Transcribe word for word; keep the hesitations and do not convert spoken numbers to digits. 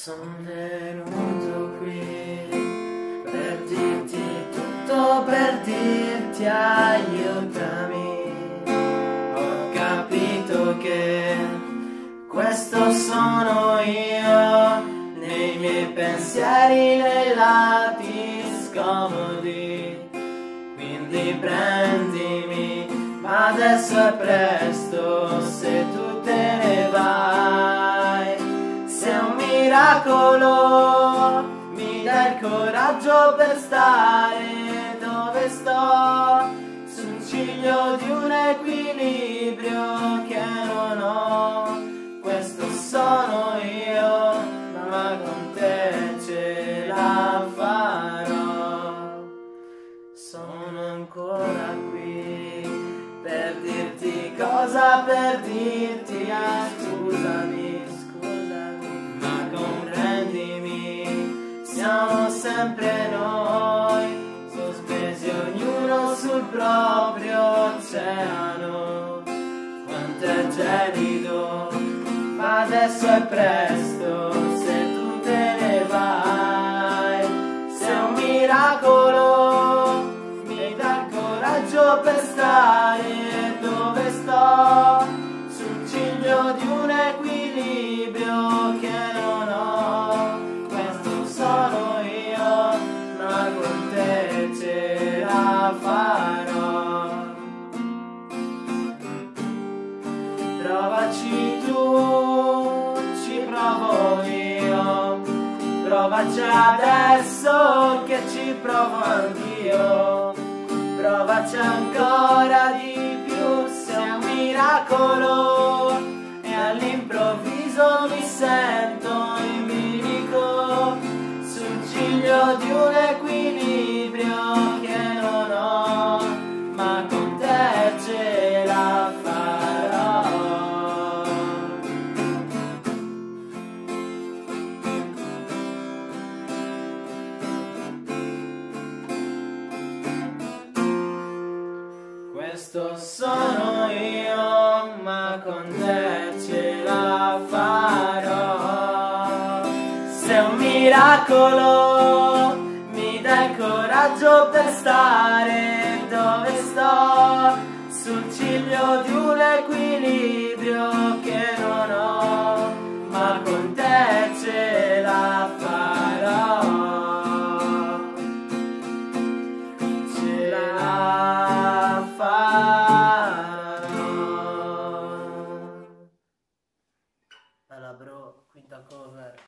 Sono venuto qui per dirti tutto, per dirti aiutami. Ho capito che questo sono io, nei miei pensieri, nei lati scomodi. Quindi prendimi, ma adesso è presto, se tu te ne vai. Se è un miracolo, mi dai il coraggio per stare dove sto, sul ciglio di un equilibrio che non ho. Questo sono io, ma con te ce la farò. Sono ancora qui per dirti cosa, per dirti ah, scusami, scusami, ma comprendimi, siamo sempre noi, sospesi ognuno sul proprio oceano. Quanto è gelido, ma adesso è presto, se tu te ne vai. Se è un miracolo, mi dà il coraggio per stare dove sto, sul ciglio di un equilibrio che non ho. Questo sono io, ma con te ce la farò. Provaci tu, ci provo io, provaci adesso che ci provo anch'io. Provaci ancora di più, se è un miracolo e all'improvviso mi sento in bilico, sul ciglio di un equilibrio che non ho, ma con te ce la farò. Questo sono io, ma con te ce la farò. Se è un miracolo, mi dai il coraggio per stare dove sto, sul ciglio di un equilibrio che non ho, ma con te ce la farò. Ce la farò. Bella bro, quinta cover.